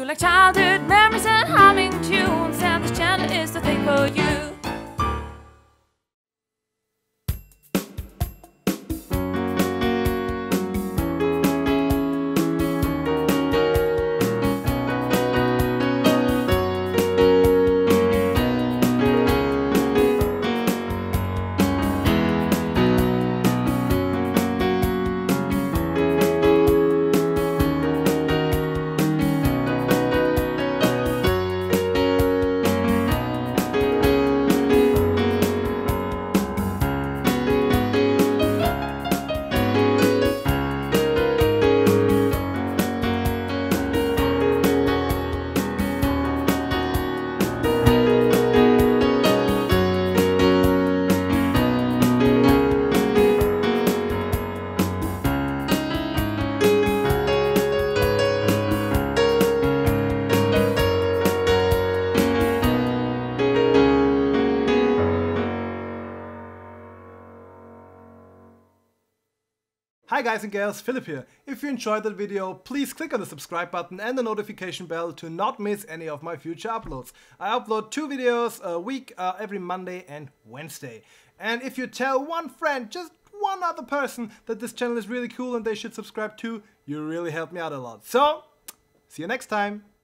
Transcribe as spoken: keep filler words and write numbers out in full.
like childhood memories and humming tunes, and this channel is the thing for you. Hi guys and girls, Philip here. If you enjoyed that video, please click on the subscribe button and the notification bell to not miss any of my future uploads. I upload two videos a week, uh, every Monday and Wednesday. And if you tell one friend, just one other person, that this channel is really cool and they should subscribe too, you really help me out a lot. So, see you next time.